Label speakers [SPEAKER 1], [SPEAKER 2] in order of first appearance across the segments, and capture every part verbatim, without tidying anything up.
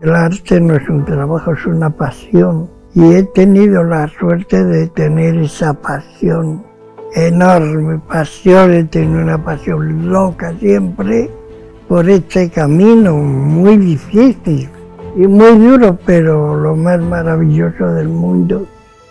[SPEAKER 1] El arte no es un trabajo, es una pasión. Y he tenido la suerte de tener esa pasión, enorme pasión, he tenido una pasión loca siempre por este camino muy difícil y muy duro, pero lo más maravilloso del mundo.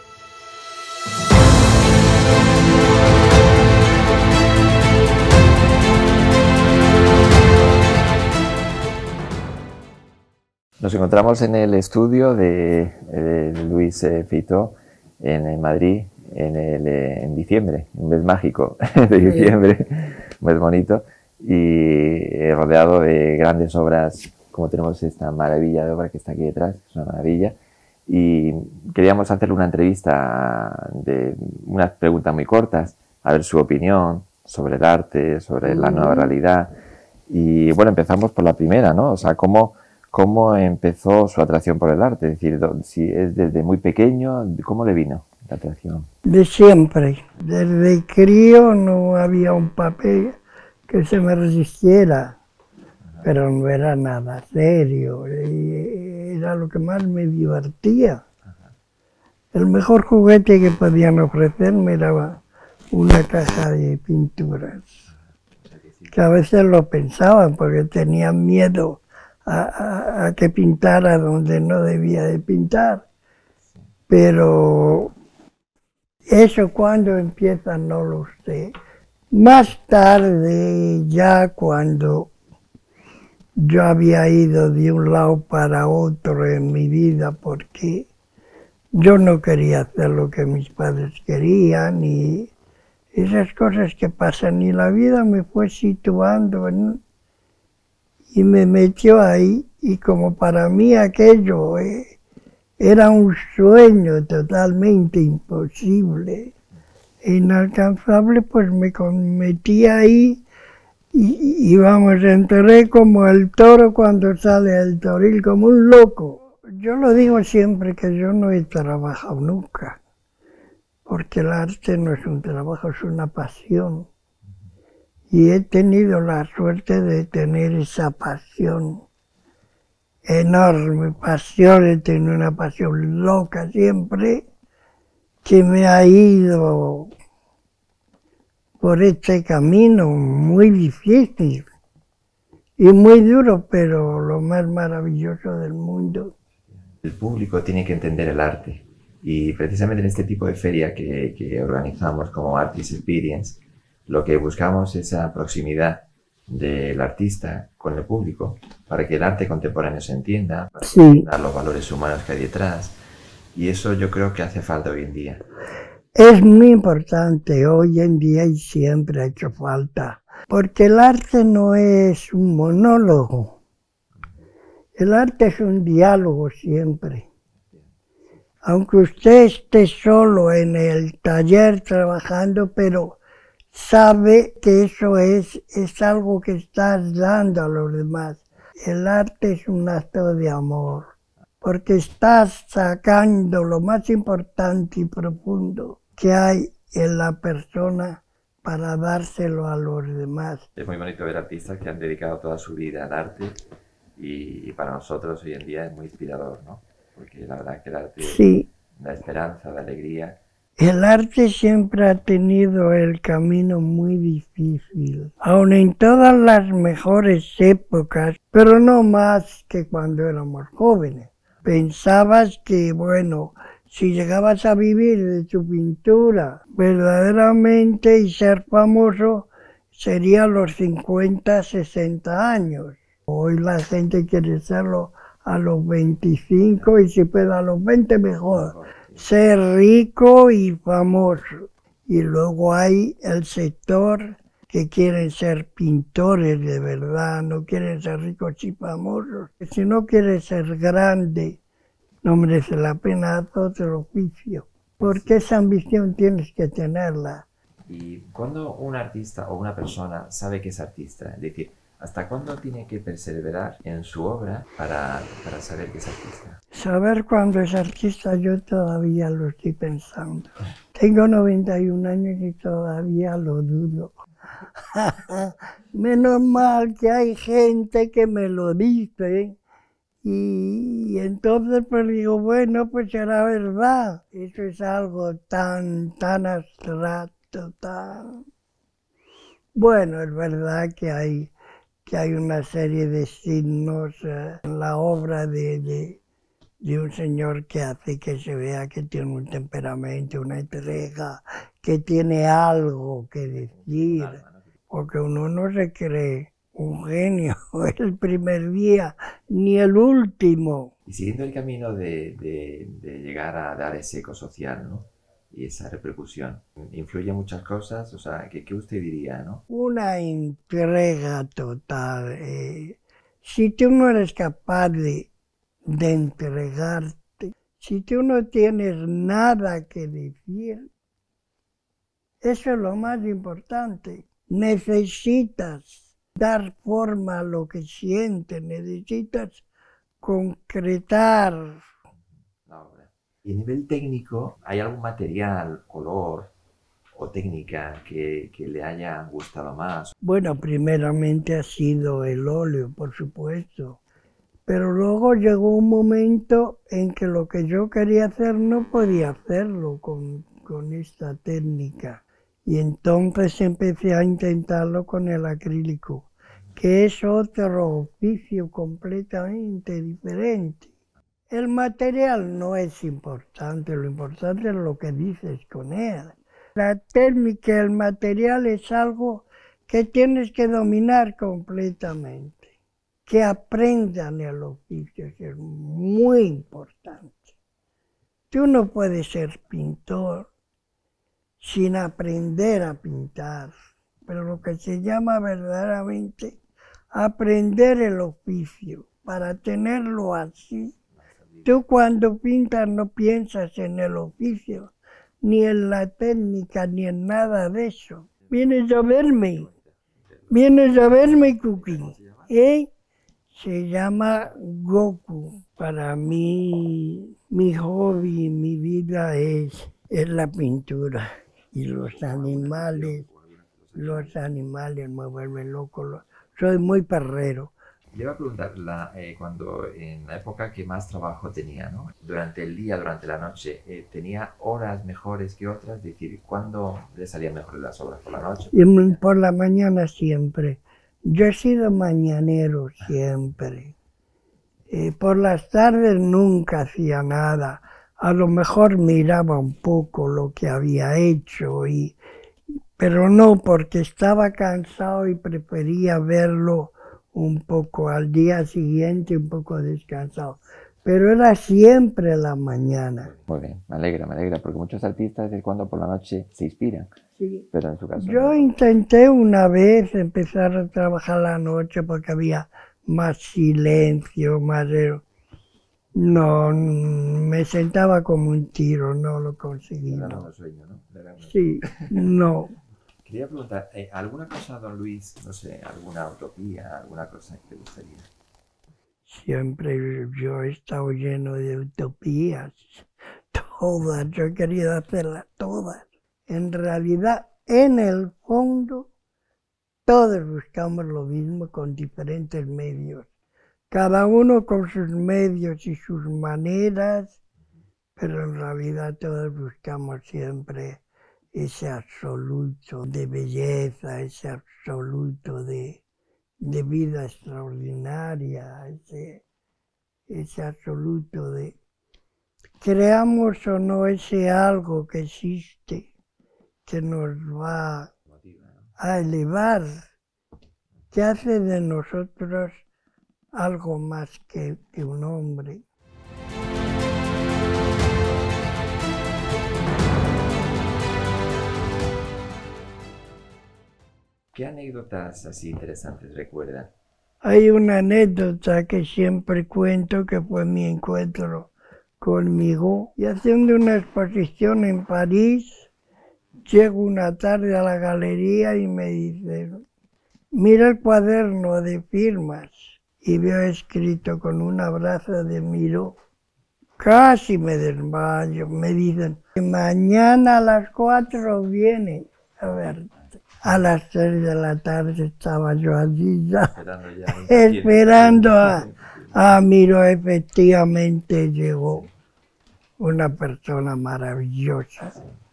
[SPEAKER 2] Nos encontramos en el estudio de, de Luis eh, Feito en, en Madrid en, el, eh, en diciembre, un mes mágico de diciembre, un mes bonito, y eh, rodeado de grandes obras, como tenemos esta maravilla de obra que está aquí detrás, es una maravilla, y queríamos hacerle una entrevista de unas preguntas muy cortas, a ver su opinión sobre el arte, sobre la nueva realidad, y bueno, empezamos por la primera, ¿no? O sea, cómo... ¿Cómo empezó su atracción por el arte? Es decir, si es desde muy pequeño, ¿cómo le vino la atracción?
[SPEAKER 1] De siempre. Desde crío no había un papel que se me resistiera, pero no era nada serio. Era lo que más me divertía. El mejor juguete que podían ofrecerme era una caja de pinturas, que a veces lo pensaban porque tenían miedo A, a, a que pintara donde no debía de pintar, pero eso cuando empieza no lo sé. Más tarde, ya cuando yo había ido de un lado para otro en mi vida, porque yo no quería hacer lo que mis padres querían y esas cosas que pasan, y la vida me fue situando en y me metió ahí, y como para mí aquello eh, era un sueño totalmente imposible e inalcanzable, pues me metí ahí y, y vamos, entré como el toro cuando sale el toril, como un loco. Yo lo digo siempre que yo no he trabajado nunca, porque el arte no es un trabajo, es una pasión. Y he tenido la suerte de tener esa pasión, enorme pasión, he tenido una pasión loca siempre, que me ha ido por este camino muy difícil y muy duro, pero lo más maravilloso del mundo.
[SPEAKER 2] El público tiene que entender el arte, y precisamente en este tipo de feria que, que organizamos como Artist Experience, lo que buscamos es esa proximidad del artista con el público, para que el arte contemporáneo se entienda, para
[SPEAKER 1] sí.
[SPEAKER 2] entender los valores humanos que hay detrás, y eso yo creo que hace falta hoy en día.
[SPEAKER 1] Es muy importante hoy en día y siempre ha hecho falta, porque el arte no es un monólogo, el arte es un diálogo siempre. Aunque usted esté solo en el taller trabajando, pero sabe que eso es, es algo que estás dando a los demás. El arte es un acto de amor, porque estás sacando lo más importante y profundo que hay en la persona para dárselo a los demás.
[SPEAKER 2] Es muy bonito ver artistas que han dedicado toda su vida al arte, y para nosotros hoy en día es muy inspirador, ¿no? Porque la verdad que el arte
[SPEAKER 1] sí.
[SPEAKER 2] da esperanza, da alegría.
[SPEAKER 1] El arte siempre ha tenido el camino muy difícil, aun en todas las mejores épocas, pero no más que cuando éramos jóvenes. Pensabas que, bueno, si llegabas a vivir de tu pintura verdaderamente y ser famoso, sería los cincuenta, sesenta años. Hoy la gente quiere serlo a los veinticinco y si puede a los veinte mejor. Ser rico y famoso. Y luego hay el sector que quieren ser pintores de verdad, no quieren ser ricos y famosos. Si no quieres ser grande, no merece la pena hacer otro oficio, porque esa ambición tienes que tenerla.
[SPEAKER 2] ¿Y cuándo un artista o una persona sabe que es artista? Es decir, ¿hasta cuándo tiene que perseverar en su obra para, para saber que es artista?
[SPEAKER 1] Saber cuándo es artista yo todavía lo estoy pensando. Tengo noventa y un años y todavía lo dudo. Menos mal que hay gente que me lo dice Y, y entonces pues digo, bueno, pues será verdad. Eso es algo tan, tan abstracto, tan... Bueno, es verdad que hay, que hay una serie de signos eh, en la obra de, de, de un señor que hace que se vea que tiene un temperamento, una entrega, que tiene algo que decir, porque uno no se cree un genio el primer día, ni el último.
[SPEAKER 2] Y siguiendo el camino de, de, de llegar a dar ese eco social, ¿no? Y esa repercusión, ¿influye muchas cosas? O sea, ¿qué, qué usted diría, no?
[SPEAKER 1] Una entrega total. Eh, si tú no eres capaz de, de entregarte, si tú no tienes nada que decir, eso es lo más importante. Necesitas dar forma a lo que sientes, necesitas concretar.
[SPEAKER 2] La obra. Y a nivel técnico, ¿hay algún material, color o técnica que, que le haya gustado más?
[SPEAKER 1] Bueno, primeramente ha sido el óleo, por supuesto. Pero luego llegó un momento en que lo que yo quería hacer no podía hacerlo con, con esta técnica. Y entonces empecé a intentarlo con el acrílico, que es otro oficio completamente diferente. El material no es importante, lo importante es lo que dices con él. La técnica, el material es algo que tienes que dominar completamente. Que aprendan el oficio, que es muy importante. Tú no puedes ser pintor sin aprender a pintar, pero lo que se llama verdaderamente aprender el oficio, para tenerlo así. Tú cuando pintas no piensas en el oficio, ni en la técnica, ni en nada de eso. Vienes a verme, vienes a verme, Cookie, ¿eh? Se llama Goku. Para mí, mi hobby, mi vida es, es la pintura. Y los animales, los animales me vuelven loco. Soy muy perrero.
[SPEAKER 2] Le iba a preguntar, la, eh, cuando en la época que más trabajo tenía, ¿no? Durante el día, durante la noche, eh, ¿tenía horas mejores que otras? Es decir, ¿cuándo le salían mejores las obras? ¿Por la noche?
[SPEAKER 1] Y por la mañana siempre. Yo he sido mañanero siempre. Eh, por las tardes nunca hacía nada. A lo mejor miraba un poco lo que había hecho, y, pero no, porque estaba cansado y prefería verlo un poco al día siguiente, un poco descansado. Pero era siempre la mañana.
[SPEAKER 2] Muy bien, me alegra, me alegra, porque muchos artistas de cuando por la noche se inspiran.
[SPEAKER 1] Sí.
[SPEAKER 2] Pero en su caso
[SPEAKER 1] Yo
[SPEAKER 2] no.
[SPEAKER 1] intenté una vez empezar a trabajar la noche porque había más silencio, más... No, me sentaba como un tiro, no lo conseguí.
[SPEAKER 2] Era
[SPEAKER 1] No.
[SPEAKER 2] un sueño, ¿no? Era un...
[SPEAKER 1] Sí, no.
[SPEAKER 2] Quería preguntar, eh, ¿alguna cosa, don Luis, no sé, alguna utopía, alguna cosa que te gustaría?
[SPEAKER 1] Siempre yo he estado lleno de utopías, todas, yo he querido hacerlas todas. En realidad, en el fondo, todos buscamos lo mismo con diferentes medios. Cada uno con sus medios y sus maneras, pero en realidad todos buscamos siempre ese absoluto de belleza, ese absoluto de, de vida extraordinaria, ese, ese absoluto de... Creamos o no ese algo que existe, que nos va a elevar, que hace de nosotros algo más que, que un hombre.
[SPEAKER 2] ¿Qué anécdotas así interesantes recuerdan?
[SPEAKER 1] Hay una anécdota que siempre cuento, que fue mi encuentro conmigo. Y haciendo una exposición en París, llego una tarde a la galería y me dicen, mira el cuaderno de firmas. Y veo escrito con un abrazo de Miró. Casi me desmayo. Me dicen, mañana a las cuatro viene a ver. A las tres de la tarde estaba yo allí ya,
[SPEAKER 2] Esperando, ya,
[SPEAKER 1] esperando a, Ah, miro, efectivamente llegó una persona maravillosa.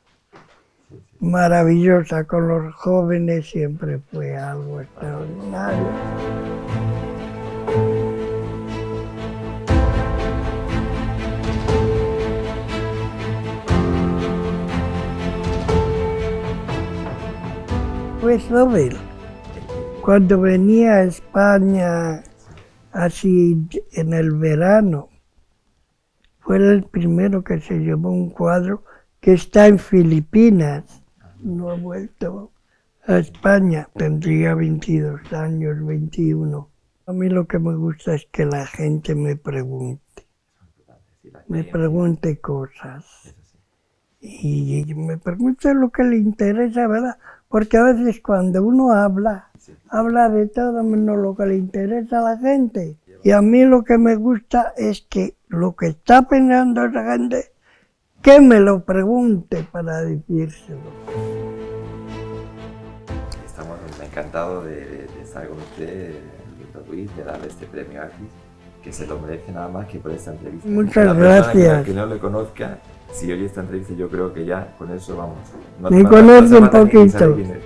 [SPEAKER 1] Maravillosa con los jóvenes, siempre fue algo extraordinario. Fue Sobel. Cuando venía a España, así en el verano, fue el primero que se llevó un cuadro que está en Filipinas. No ha vuelto a España. Tendría veintidós años, veintiuno. A mí lo que me gusta es que la gente me pregunte. Me pregunte cosas. Y me pregunte lo que le interesa, ¿verdad? Porque a veces cuando uno habla, habla de todo menos lo que le interesa a la gente. Y a mí lo que me gusta es que lo que está pensando esa gente, que me lo pregunte para decírselo.
[SPEAKER 2] Estamos encantados de, de, de estar con usted, Víctor Ruiz, de darle este premio Artis, que se lo merece nada más que por esta entrevista.
[SPEAKER 1] Muchas
[SPEAKER 2] la
[SPEAKER 1] gracias.
[SPEAKER 2] Que, que no le conozca, si oye esta entrevista, yo creo que ya con eso vamos. No
[SPEAKER 1] me conoce un poquito.